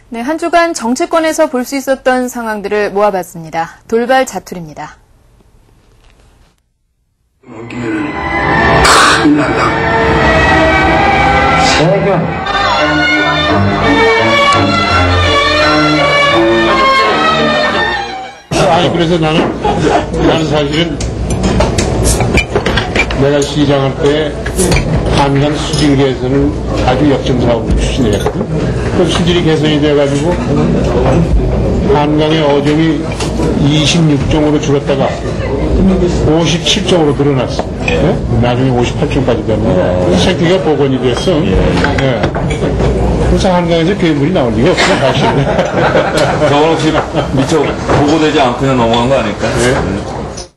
네, 한 주간 정치권에서 볼 수 있었던 상황들을 모아봤습니다. 돌발 자투리입니다. 넘기면은 큰일 난다. 세견. 아니 그래서 나는 사실은 내가 시장할 때 한강 수질 개선을 아주 역점사업으로 추진했거든. 그 수질이 개선이 돼가지고 한강의 어종이 26종으로 줄었다가 57종으로 늘어났어. 네? 나중에 58종까지 됐는데 생태계가 복원이 됐어. 네. 그래서 한강에서 괴물이 나올 리가 없어 사실은. 저건 혹시 미처 보고되지 않고 그냥 넘어간 거 아닐까? 네.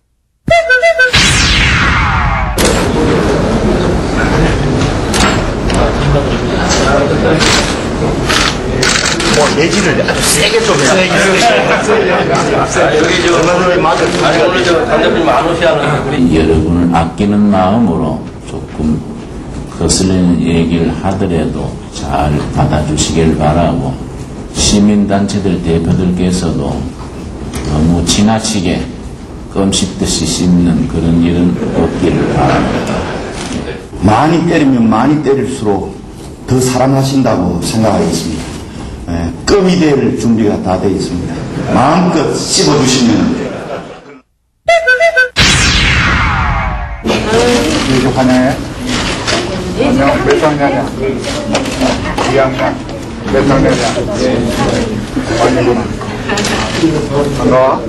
내지를 아주 세게 좀 해야 여기 지금 오늘 저 단장님 안 오시하는 우리 여러분을 아끼는 마음으로 조금 거슬리는 얘기를 하더라도 잘 받아주시길 바라고 시민단체들 대표들께서도 너무 지나치게 껌 씹듯이 씹는 그런 일은 없기를 바랍니다. 많이 때리면 많이 때릴수록 더 사랑하신다고 생각하겠습니다. 껌이 될 준비가 다 되어 있습니다. 마음껏 씹어주시면 부족하네. 몇 학년이야? 2학년. 몇 학년이야? 아니구나. 반가워.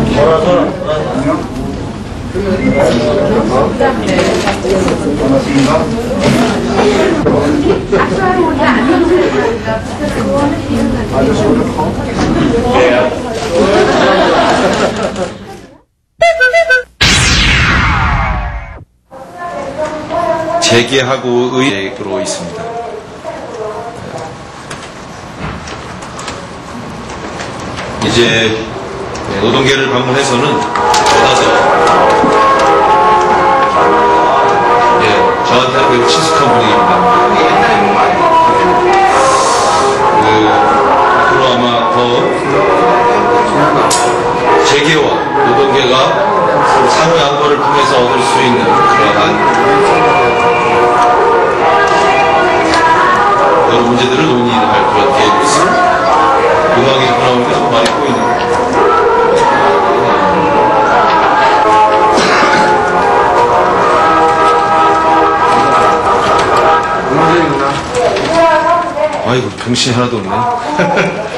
재개하고의 계획으로 있습니다. 이제 노동계를 방문해서는 받아서 저한테는 매우 친숙한 분위기입니다. 앞으로 아마 더 재계와 노동계가 상호 양보를 통해서 얻을 수 있는 그러한 여러 문제들을 논의할 그런 계획이 있습니다. 음악이 자꾸 나오니까 좀 많이 보이네요. 아이고 병신이 하나도 없네.